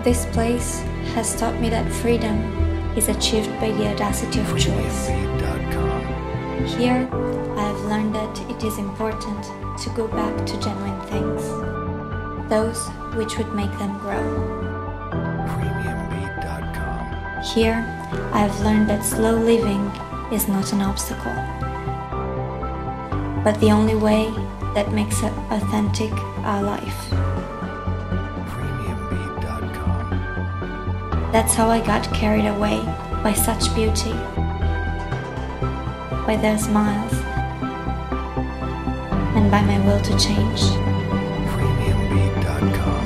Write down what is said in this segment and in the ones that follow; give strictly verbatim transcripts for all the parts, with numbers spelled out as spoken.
This place has taught me that freedom is achieved by the audacity of choice. Here, I have learned that it is important to go back to genuine things, those which would make them grow. Here, I have learned that slow living is not an obstacle, but the only way that makes it authentic our life. That's how I got carried away by such beauty, by their smiles, and by my will to change. Premium Beat dot com.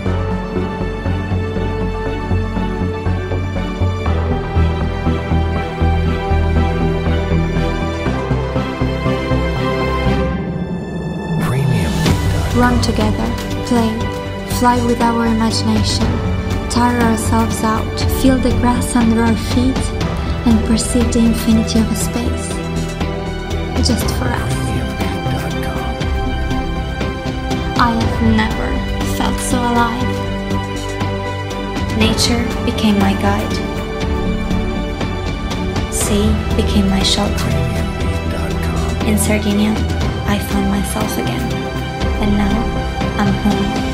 Run together, play, fly with our imagination, tire ourselves out, feel the grass under our feet, and perceive the infinity of a space, just for us. I have never felt so alive. Nature became my guide. Sea became my shelter. In Sardinia, I found myself again. And now, I'm home.